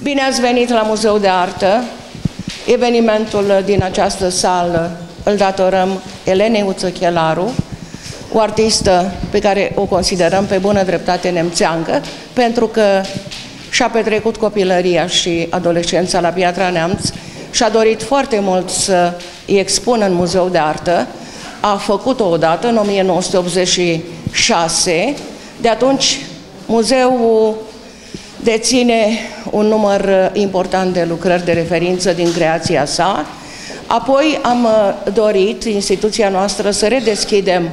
Bine ați venit la Muzeul de Artă. Evenimentul din această sală îl datorăm Elenei Uță-Chelaru, o artistă pe care o considerăm pe bună dreptate nemțeancă, pentru că și-a petrecut copilăria și adolescența la Piatra Neamț și a dorit foarte mult să îi expună în Muzeul de Artă. A făcut-o odată, în 1986. De atunci, muzeul deține un număr important de lucrări de referință din creația sa. Apoi am dorit, instituția noastră, să redeschidem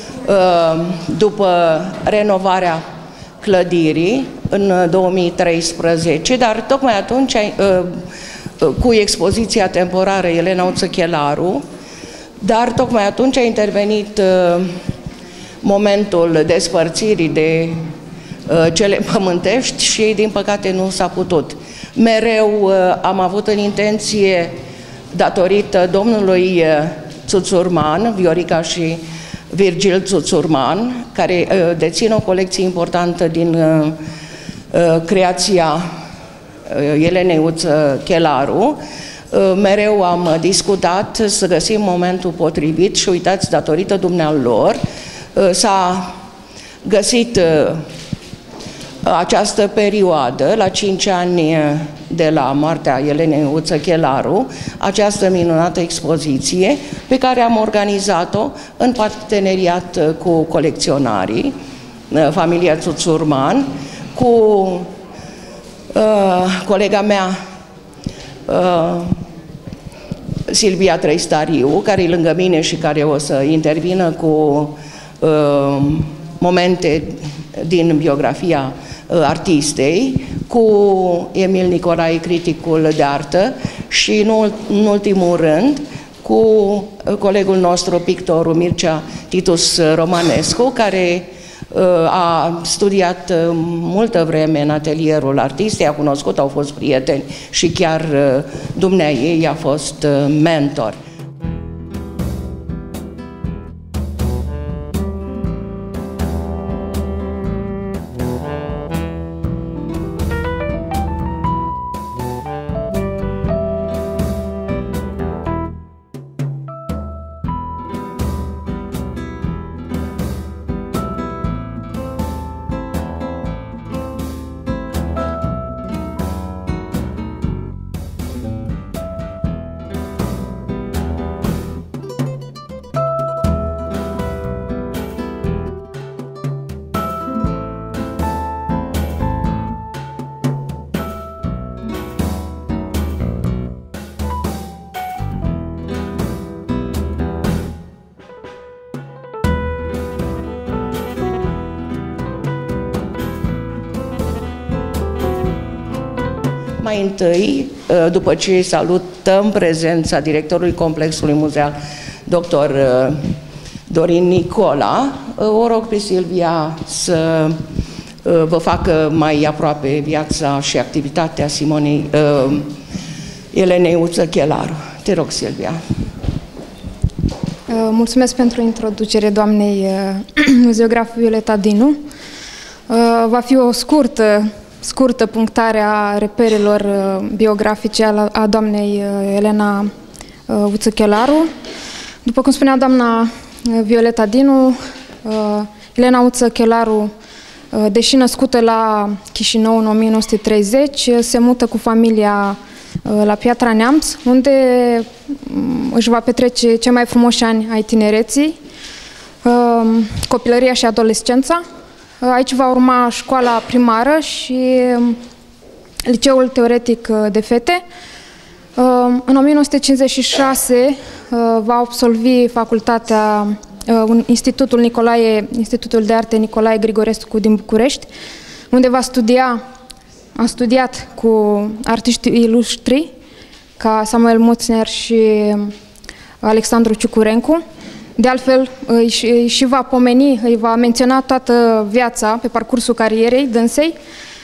după renovarea clădirii în 2013, dar tocmai atunci, cu expoziția temporară Elena Uță-Chelaru, dar tocmai atunci a intervenit momentul despărțirii de cele pământești și, din păcate, nu s-a putut. Mereu am avut în intenție, datorită domnului Țuțurman, Viorica și Virgil Țuțurman, care dețin o colecție importantă din creația Elenei Uță-Chelaru, mereu am discutat să găsim momentul potrivit și uitați, datorită dumnealor, s-a găsit această perioadă, la 5 ani de la moartea Elenei Uță-Chelaru, această minunată expoziție pe care am organizat-o în parteneriat cu colecționarii, familia Țuțurman, cu colega mea Silvia Trăistariu, care e lângă mine și care o să intervină cu momente din biografia artistei, cu Emil Nicolae, criticul de artă, și în ultimul rând cu colegul nostru, pictorul Mircea Titus Romanescu, care a studiat multă vreme în atelierul artistei, a cunoscut, au fost prieteni și chiar dumneaei a fost mentor. Mai întâi, după ce salutăm prezența directorului Complexului Muzeal, dr. Dorin Nicola, o rog pe Silvia să vă facă mai aproape viața și activitatea Elenei Uță-Chelaru. Te rog, Silvia. Mulțumesc pentru introducere doamnei muzeograf Violeta Dinu. Va fi o scurtă punctare a reperelor biografice a doamnei Elena Uță-Chelaru. După cum spunea doamna Violeta Dinu, Elena Uță-Chelaru, deși născută la Chișinău în 1930, se mută cu familia la Piatra Neamț, unde își va petrece cei mai frumoși ani ai tinereții, copilăria și adolescența. Aici va urma școala primară și liceul teoretic de fete. În 1956 va absolvi facultatea, Institutul de Arte Nicolae Grigorescu din București, unde a studiat cu artiști ilustri ca Samuel Muțner și Alexandru Ciucurencu. De altfel, îi va pomeni, îi va menționa toată viața pe parcursul carierei dânsei,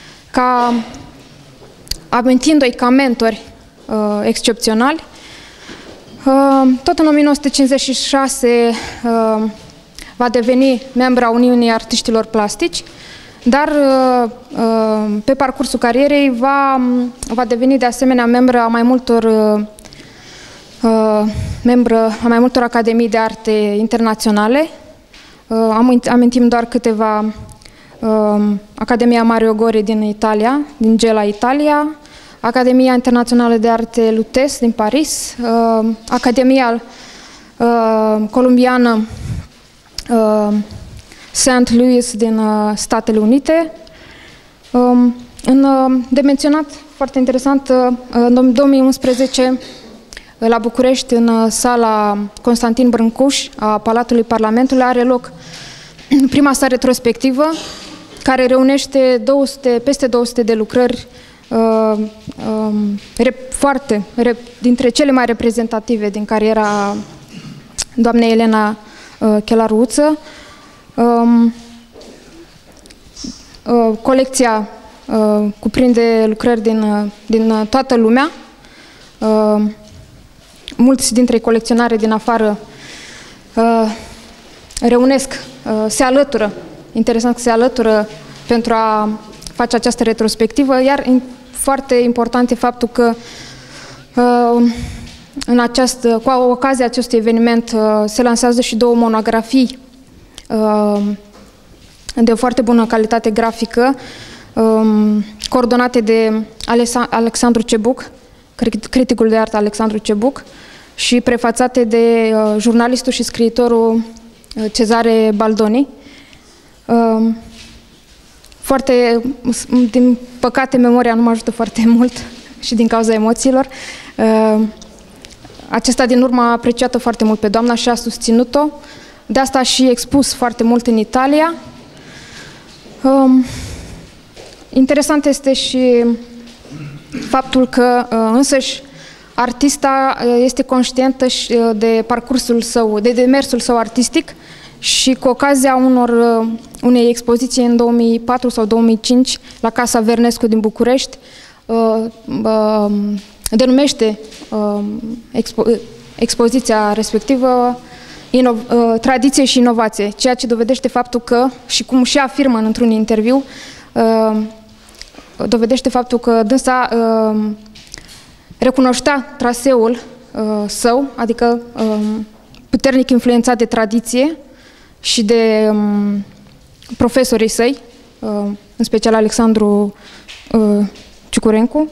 amintind-o ca mentori excepționali. Tot în 1956 va deveni membra Uniunii Artiștilor Plastici, dar pe parcursul carierei va deveni de asemenea membră a mai multor academii de arte internaționale. Amintim doar câteva: Academia Mario Gori din Italia, din Gela, Italia, Academia Internațională de Arte Lutece din Paris, Academia Columbiană St. Louis din Statele Unite. De menționat, foarte interesant, în 2011, la București, în sala Constantin Brâncuș a Palatului Parlamentului, are loc prima sa retrospectivă, care reunește peste 200 de lucrări dintre cele mai reprezentative din cariera doamnei Elena Chelaru-Uță. Colecția cuprinde lucrări din toată lumea. Mulți dintre colecționari din afară se alătură, interesant că se alătură pentru a face această retrospectivă, iar foarte important e faptul că cu ocazia acestui eveniment se lansează și 2 monografii de o foarte bună calitate grafică, coordonate de Alexandru Cebuc, criticul de artă Alexandru Cebuc, și prefațate de jurnalistul și scriitorul Cezare Baldoni. Din păcate, memoria nu mă ajută foarte mult și din cauza emoțiilor. Acesta din urmă a apreciat-o foarte mult pe doamna și a susținut-o. De asta a și expus foarte mult în Italia. Interesant este și faptul că însăși artista este conștientă de parcursul său, de demersul său artistic, și cu ocazia unei expoziții în 2004 sau 2005 la Casa Vernescu din București, denumește expoziția respectivă Tradiție și inovație, ceea ce dovedește faptul că, și cum și afirmă într-un interviu, dovedește faptul că dânsa recunoștea traseul său, adică puternic influențat de tradiție și de profesorii săi, în special Alexandru Ciucurencu,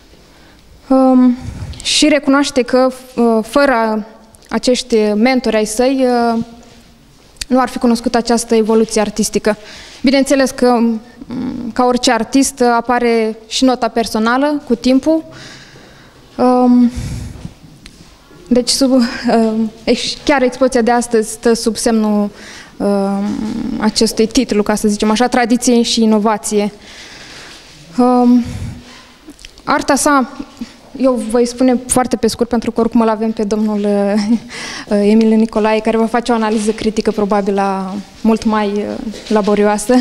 și recunoaște că fără acești mentori ai săi nu ar fi cunoscut această evoluție artistică. Bineînțeles că, ca orice artist, apare și nota personală cu timpul. Deci, chiar expoziția de astăzi stă sub semnul acestui titlu, ca să zicem așa, Tradiție și inovație. Arta sa, eu voi spune foarte pe scurt, pentru că oricum îl avem pe domnul Emil Nicolae, care va face o analiză critică probabil mult mai laborioasă.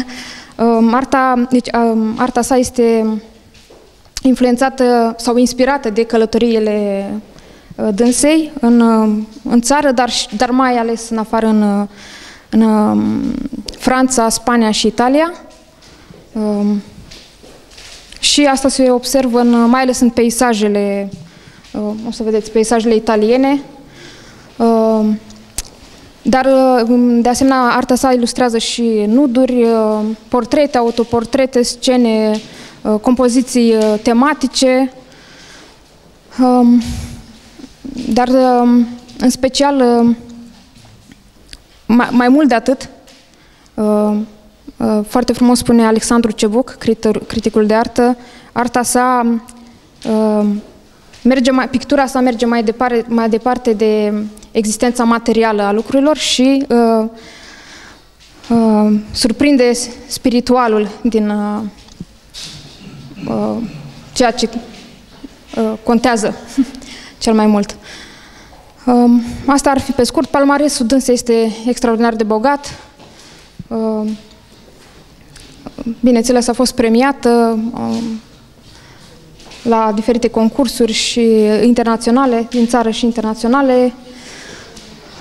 Arta sa este influențată sau inspirată de călătoriile dânsei în țară, dar mai ales în afară, în Franța, Spania și Italia. Și asta se observă mai ales în peisajele, o să vedeți, peisajele italiene. Dar, de asemenea, arta sa ilustrează și nuduri, portrete, autoportrete, scene, compoziții tematice, dar, în special, mai mult de atât, foarte frumos spune Alexandru Cebuc, criticul de artă, arta sa pictura sa merge mai departe de existența materială a lucrurilor și surprinde spiritualul din ceea ce contează cel mai mult. Asta ar fi pe scurt. Palmaresul dânsei este extraordinar de bogat. Bineînțeles, a fost premiată la diferite concursuri și internaționale, din țară și internaționale.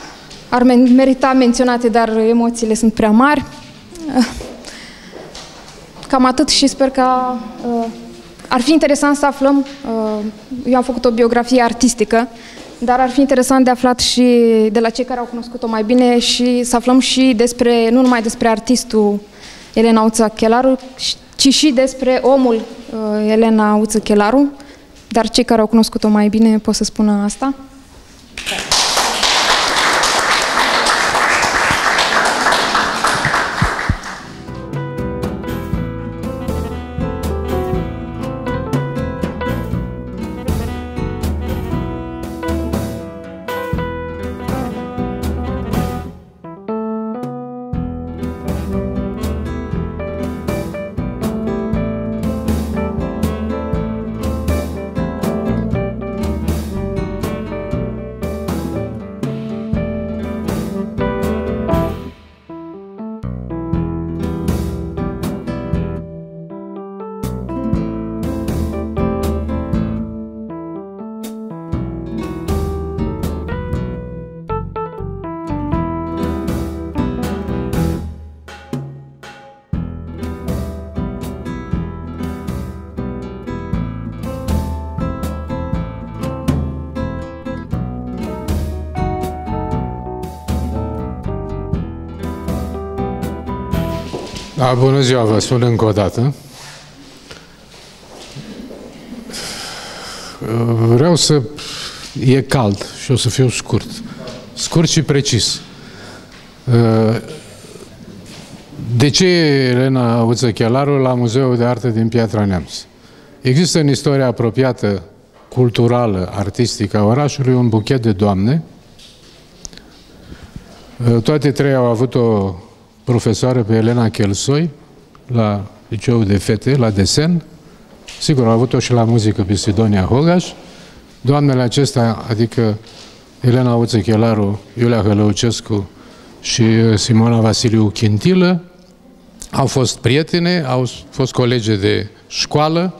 Ar merita menționate, dar emoțiile sunt prea mari. Cam atât și sper că ar fi interesant să aflăm, eu am făcut o biografie artistică, dar ar fi interesant de aflat și de la cei care au cunoscut-o mai bine și să aflăm și despre, nu numai despre artistul Elena Uță Chelaru, ci și despre omul Elena Uță Chelaru, dar cei care au cunoscut-o mai bine pot să spună asta. Da, bună ziua, vă spun încă o dată. Vreau să... E cald și o să fiu scurt. Scurt și precis. De ce Elena Uță Chelaru la Muzeul de Artă din Piatra Neamț? Există în istoria apropiată, culturală, artistică a orașului, un buchet de doamne. Toate trei au avut o profesoară pe Elena Chelsoi, la Liceul de Fete, la desen. Sigur, au avut-o și la muzică pe Sidonia Hogaș. Doamnele acestea, adică Elena Uță Chelaru, Iulia Hălăucescu și Simona Vasiliu Chintilă, au fost prietene, au fost colege de școală,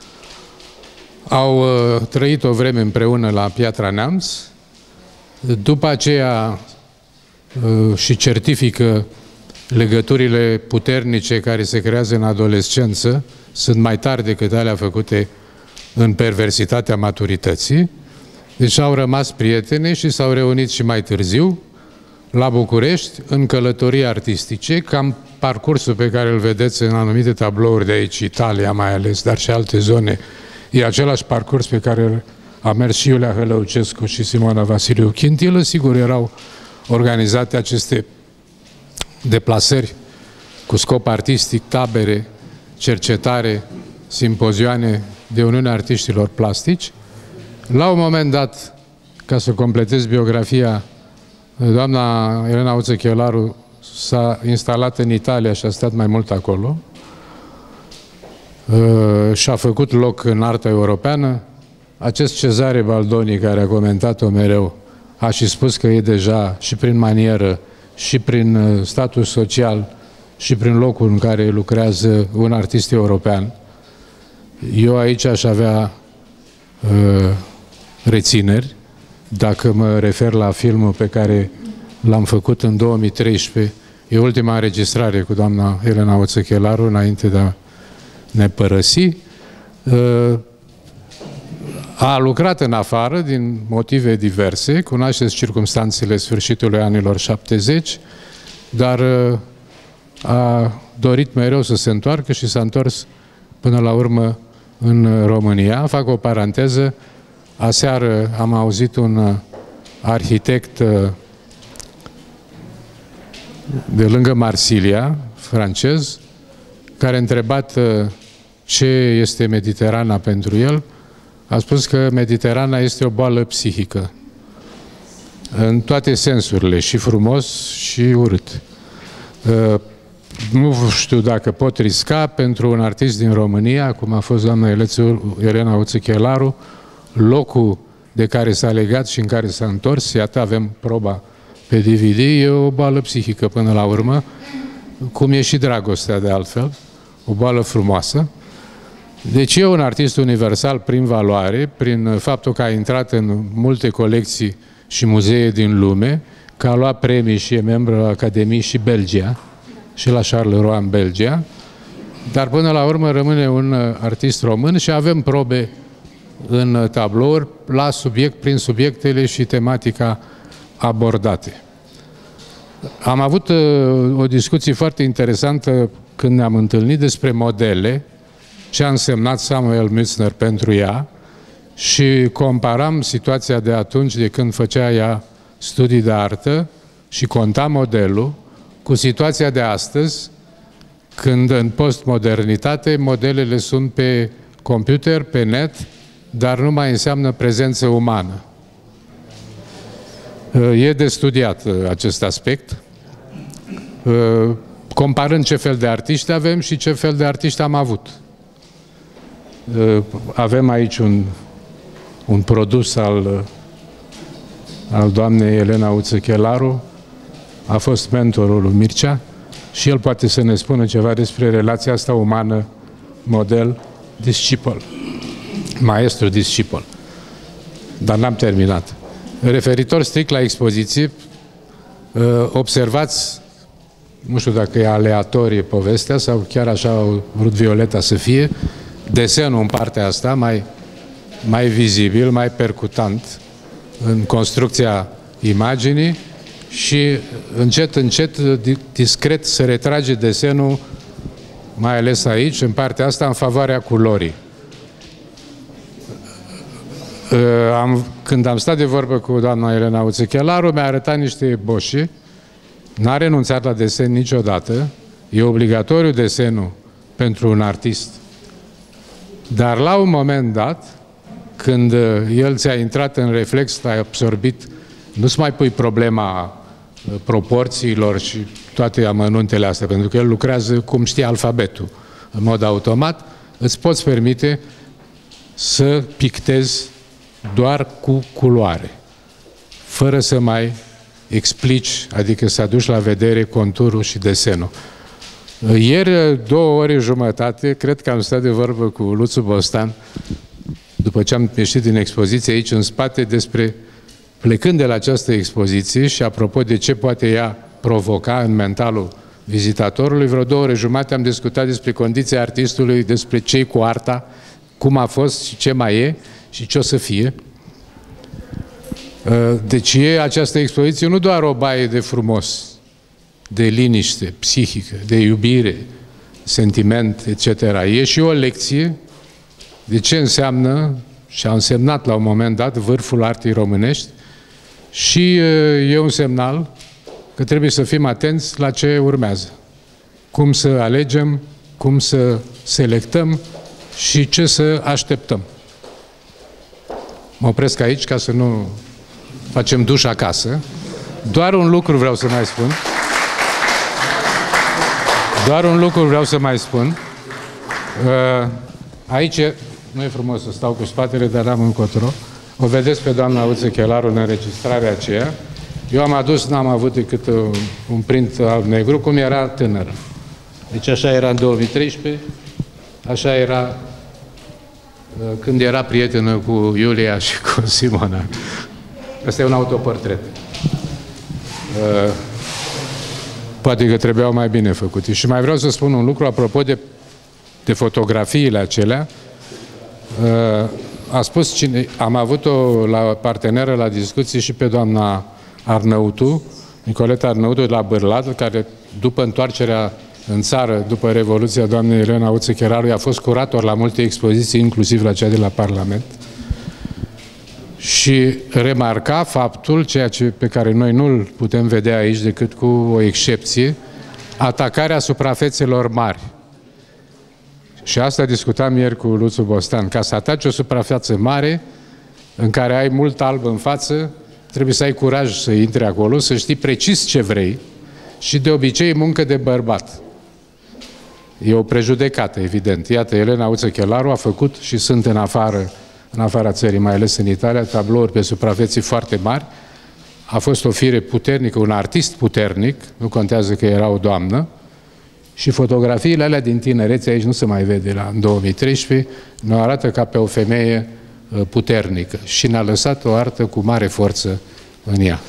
au trăit o vreme împreună la Piatra Neamț. După aceea și certifică legăturile puternice care se creează în adolescență, sunt mai tari decât alea făcute în perversitatea maturității. Deci au rămas prietene și s-au reunit și mai târziu la București în călătorii artistice, cam parcursul pe care îl vedeți în anumite tablouri de aici, Italia mai ales, dar și alte zone. E același parcurs pe care a mers și Iulia Hălăucescu și Simona Vasiliu Chintilă. Sigur, erau organizate aceste deplasări cu scop artistic, tabere, cercetare, simpozioane de Uniunea Artiștilor Plastici. La un moment dat, ca să completez biografia, doamna Elena Uță Chelaru s-a instalat în Italia și a stat mai mult acolo și a făcut loc în arta europeană. Acest Cezare Baldoni, care a comentat-o mereu, a și spus că e deja și prin manieră, și prin status social, și prin locul în care lucrează un artist european. Eu aici aș avea rețineri, dacă mă refer la filmul pe care l-am făcut în 2013, e ultima înregistrare cu doamna Elena Uță Chelaru, înainte de a ne părăsi. A lucrat în afară, din motive diverse, cunoașteți circumstanțele sfârșitului anilor 70, dar a dorit mereu să se întoarcă și s-a întors până la urmă în România. Fac o paranteză. Aseară am auzit un arhitect de lângă Marsilia, francez, care a întrebat ce este Mediterana pentru el. A spus că Mediterana este o boală psihică, în toate sensurile, și frumos și urât. Nu știu dacă pot risca pentru un artist din România, cum a fost doamna Elena Uță Chelaru, locul de care s-a legat și în care s-a întors, iată, avem proba pe DVD, e o boală psihică până la urmă, cum e și dragostea de altfel, o boală frumoasă. Deci e un artist universal prin valoare, prin faptul că a intrat în multe colecții și muzee din lume, că a luat premii și e membru la Academie și Belgia, și la Charleroi în Belgia. dar până la urmă rămâne un artist român și avem probe în tablouri la subiect, prin subiectele și tematica abordate. Am avut o discuție foarte interesantă când ne-am întâlnit despre modele, ce a însemnat Samuel Mützner pentru ea și comparam situația de atunci, de când făcea ea studii de artă și conta modelul, cu situația de astăzi, când în postmodernitate modelele sunt pe computer, pe net, dar nu mai înseamnă prezență umană. E de studiat acest aspect, comparând ce fel de artiști avem și ce fel de artiști am avut. Avem aici un produs al doamnei Elena Uțăchelaru, a fost mentorul lui Mircea și el poate să ne spună ceva despre relația asta umană, model, discipol, maestru-discipol. Dar n-am terminat. Referitor strict la expoziție, observați, nu știu dacă e aleatorie povestea sau chiar așa a vrut Violeta să fie, desenul în partea asta mai vizibil, mai percutant în construcția imaginii și încet, încet, discret se retrage desenul, mai ales aici, în partea asta, în favoarea culorii. Când am stat de vorbă cu doamna Elena Uțăchelaru, mi-a arătat niște boșe, n-a renunțat la desen niciodată, e obligatoriu desenul pentru un artist. Dar la un moment dat, când el ți-a intrat în reflex, l-ai absorbit, nu-ți mai pui problema proporțiilor și toate amănuntele astea, pentru că el lucrează cum știe alfabetul, în mod automat, îți poți permite să pictezi doar cu culoare, fără să mai explici, adică să aduci la vedere conturul și desenul. Ieri, 2 ore jumătate, cred că am stat de vorbă cu Luțu Bostan, după ce am ieșit din expoziție aici în spate, despre, plecând de la această expoziție și apropo de ce poate ea provoca în mentalul vizitatorului, vreo 2 ore jumate am discutat despre condiția artistului, despre ce-i cu arta, cum a fost și ce mai e și ce o să fie. Deci e această expoziție nu doar o baie de frumos, de liniște psihică, de iubire, sentiment, etc. E și o lecție de ce înseamnă, și a însemnat la un moment dat, vârful artei românești și e un semnal că trebuie să fim atenți la ce urmează. Cum să alegem, cum să selectăm și ce să așteptăm. Mă opresc aici ca să nu facem duș acasă. Doar un lucru vreau să mai spun. Doar un lucru vreau să mai spun. Aici nu e frumos să stau cu spatele, dar n-am încotro. O vedeți pe doamna Uțăchelaru în înregistrarea aceea. Eu am adus, n-am avut decât un print alb-negru, cum era tânără. Deci așa era în 2013, așa era când era prietenă cu Iulia și cu Simona. Asta e un autoportret. Poate că trebuiau mai bine făcute. Și mai vreau să spun un lucru apropo de fotografiile acelea. A spus cine, am avut-o la parteneră la discuții și pe doamna Arnăutu, Nicoleta Arnăutu de la Bârlat, care după întoarcerea în țară, după Revoluția doamnei Elena Uțăchelaru, a fost curator la multe expoziții, inclusiv la cea de la Parlament. Și remarca faptul, pe care noi nu-l putem vedea aici decât cu o excepție, atacarea suprafețelor mari. Și asta discutam ieri cu Luțu Bostan. Ca să ataci o suprafață mare, în care ai mult alb în față, trebuie să ai curaj să intri acolo, să știi precis ce vrei și de obicei muncă de bărbat. E o prejudecată, evident. Iată, Elena Uțăchelaru a făcut și sunt în afara țării, mai ales în Italia, tablouri pe suprafețe foarte mari. A fost o fire puternică, un artist puternic, nu contează că era o doamnă, și fotografiile alea din tinerețe, aici nu se mai vede, în 2013, ne arată ca pe o femeie puternică și ne-a lăsat o artă cu mare forță în ea.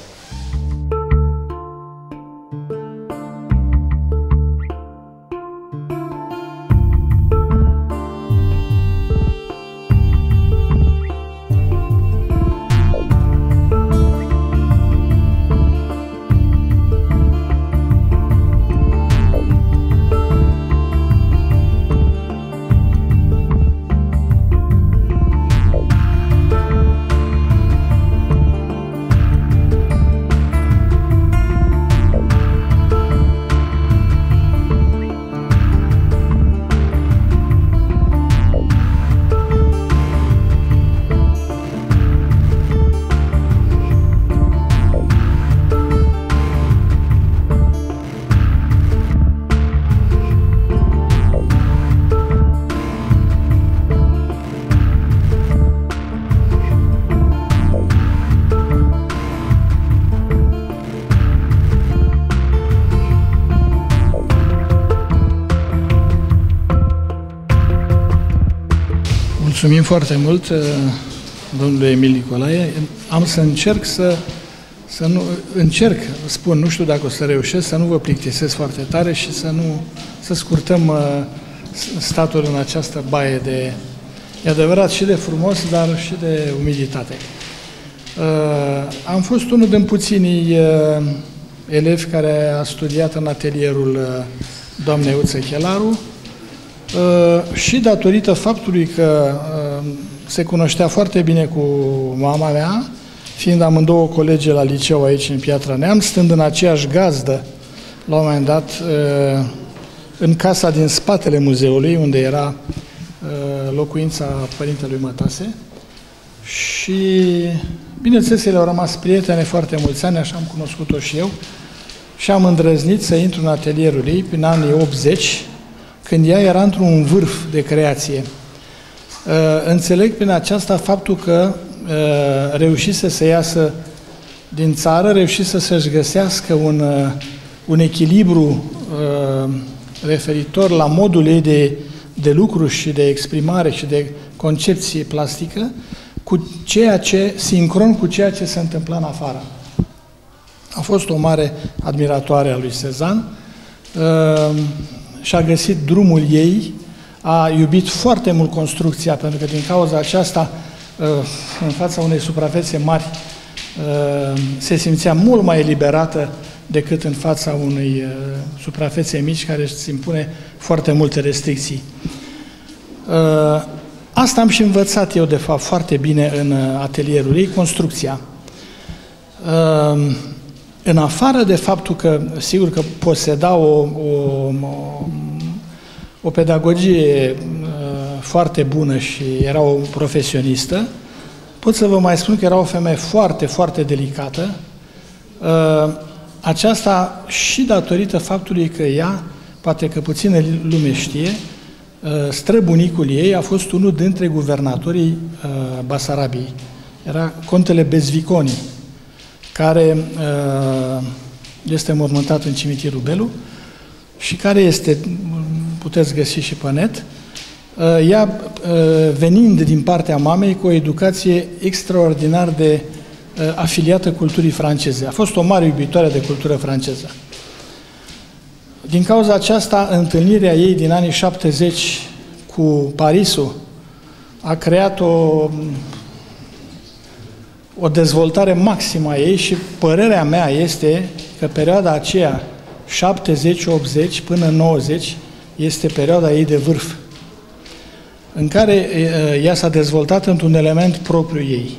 Mulțumim foarte mult, domnule Emil Nicolae. Am să încerc spun, nu știu dacă o să reușesc, să nu vă plictisesc foarte tare și să scurtăm statul în această baie de, e adevărat, și de frumos, dar și de umiditate. Am fost unul din puținii elevi care a studiat în atelierul doamnei Uță Chelaru și datorită faptului că se cunoștea foarte bine cu mama mea, fiind amândouă colege la liceu aici în Piatra Neamț, stând în aceeași gazdă, la un moment dat, în casa din spatele muzeului, unde era locuința părintelui Mătase. Și, bineînțeles, ele au rămas prietene foarte mulți ani, așa am cunoscut-o și eu, și am îndrăznit să intru în atelierul ei prin anii 80, când ea era într-un vârf de creație. Înțeleg prin aceasta faptul că reușise să iasă din țară, reușise să-și găsească un echilibru referitor la modul ei de lucru și de exprimare și de concepție plastică, sincron cu ceea ce se întâmpla în afară. A fost o mare admiratoare a lui Cezanne și a găsit drumul ei, a iubit foarte mult construcția, pentru că din cauza aceasta, în fața unei suprafețe mari, se simțea mult mai eliberată decât în fața unei suprafețe mici, care își impune foarte multe restricții. Asta am și învățat eu, de fapt, foarte bine în atelierul ei, construcția. În afară de faptul că, sigur că poseda o pedagogie foarte bună și era o profesionistă, pot să vă mai spun că era o femeie foarte, foarte delicată. Aceasta și datorită faptului că ea, poate că puțină lume știe, străbunicul ei a fost unul dintre guvernatorii Basarabiei. Era contele Bezviconi, care este mormântat în cimitirul Belu și care este, puteți găsi și pe net, ea venind din partea mamei cu o educație extraordinar de afiliată culturii franceze. A fost o mare iubitoare de cultură franceză. Din cauza aceasta, întâlnirea ei din anii 70 cu Parisul a creat o dezvoltare maximă a ei și părerea mea este că perioada aceea, 70-80 până 90, este perioada ei de vârf, în care ea s-a dezvoltat într-un element propriu ei.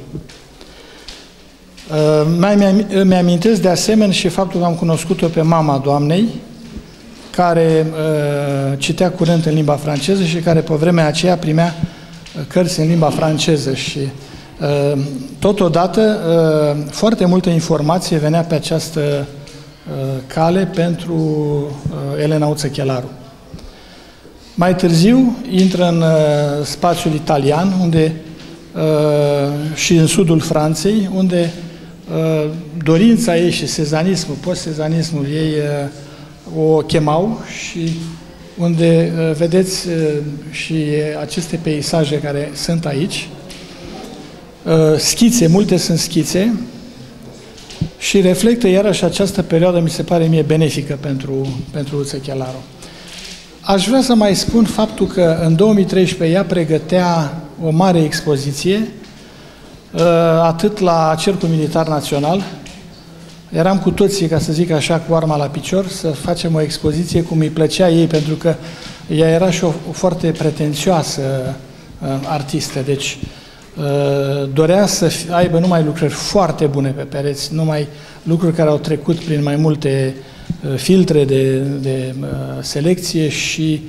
Mi-amintesc de asemenea și faptul că am cunoscut-o pe mama doamnei, care citea curent în limba franceză și care pe vremea aceea primea cărți în limba franceză și totodată foarte multă informație venea pe această cale pentru Elena Uță Chelaru. Mai târziu intră în spațiul italian, unde și în sudul Franței, unde dorința ei și sezanismul, post-sezanismul ei o chemau și unde vedeți și aceste peisaje care sunt aici, schițe, multe sunt schițe și reflectă iarăși această perioadă, mi se pare mie, benefică pentru Uță Chelaru. Aș vrea să mai spun faptul că în 2013 ea pregătea o mare expoziție, atât la Cercul Militar Național. Eram cu toții, ca să zic așa, cu arma la picior, să facem o expoziție cum îi plăcea ei, pentru că ea era și o foarte pretențioasă artistă, deci dorea să aibă numai lucrări foarte bune pe pereți, numai lucruri care au trecut prin mai multe filtre de selecție și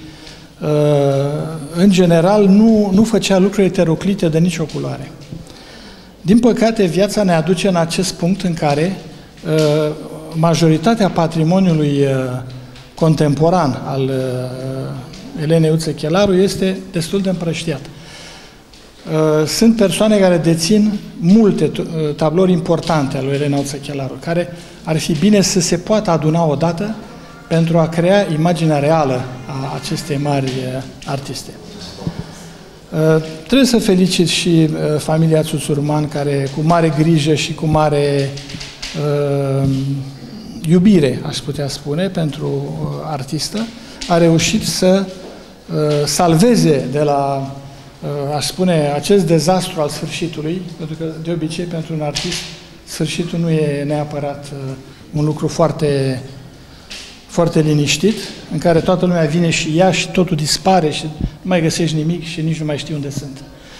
în general nu făcea lucruri heteroclite de nicio culoare. Din păcate, viața ne aduce în acest punct în care majoritatea patrimoniului contemporan al Elenei Uță Chelaru este destul de împrăștiat. Sunt persoane care dețin multe tablouri importante ale lui Elena Uță Chelaru, care ar fi bine să se poată aduna odată pentru a crea imaginea reală a acestei mari artiste. Trebuie să felicit și familia Țuțurman, care cu mare grijă și cu mare iubire, aș putea spune, pentru artistă, a reușit să salveze de la, aș spune, acest dezastru al sfârșitului, pentru că de obicei pentru un artist sfârșitul nu e neapărat un lucru foarte, foarte liniștit, în care toată lumea vine și ia și totul dispare și nu mai găsești nimic și nici nu mai știi unde sunt.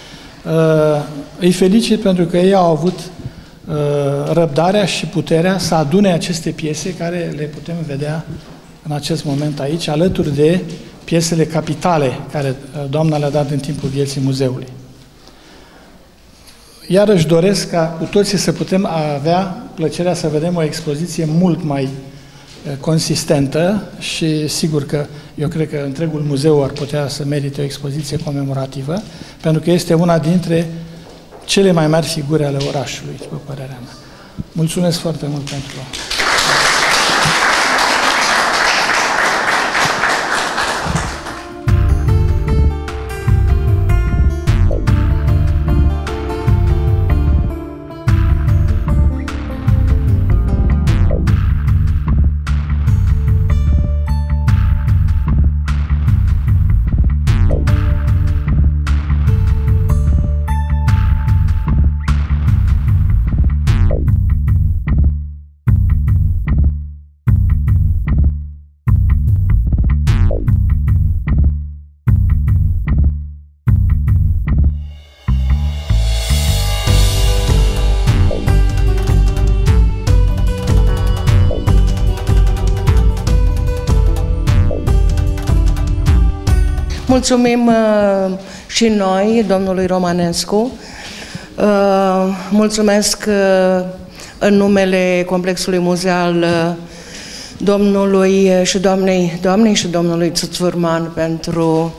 Îi felicit pentru că ei au avut răbdarea și puterea să adune aceste piese care le putem vedea în acest moment aici, alături de piesele capitale care doamna le-a dat în timpul vieții muzeului. Iarăși doresc ca cu toții să putem avea plăcerea să vedem o expoziție mult mai consistentă și sigur că eu cred că întregul muzeu ar putea să merite o expoziție comemorativă, pentru că este una dintre cele mai mari figuri ale orașului, după părerea mea. Mulțumesc foarte mult pentru Mulțumim și noi, domnului Romanescu. Mulțumesc în numele Complexului Muzeal domnului și doamnei și domnului Țuțurman pentru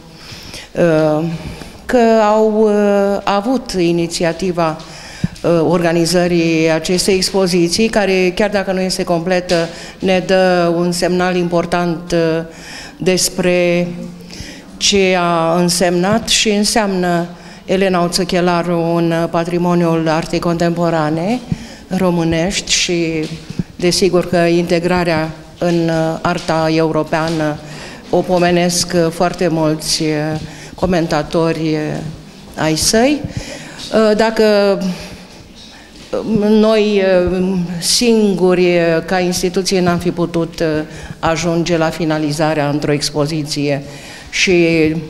că au avut inițiativa organizării acestei expoziții, care, chiar dacă nu este completă, ne dă un semnal important despre ce a însemnat și înseamnă Elena Uțăchelaru în patrimoniul artei contemporane românești și, desigur, că integrarea în arta europeană o pomenesc foarte mulți comentatori ai săi. Dacă noi singuri, ca instituție, n-am fi putut ajunge la finalizarea într-o expoziție și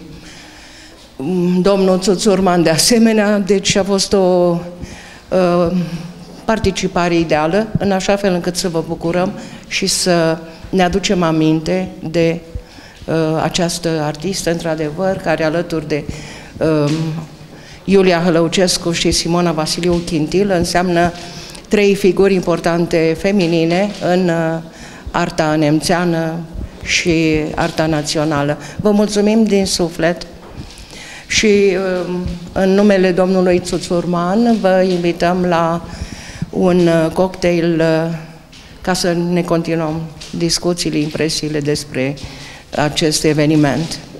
domnul Țuțurman de asemenea, deci a fost o participare ideală, în așa fel încât să vă bucurăm și să ne aducem aminte de această artistă, într-adevăr, care alături de Iulia Hălăucescu și Simona Vasiliu Chintil înseamnă trei figuri importante feminine în arta nemțeană și arta națională. Vă mulțumim din suflet și în numele domnului Țuțurman vă invităm la un cocktail ca să ne continuăm discuțiile, impresiile despre acest eveniment.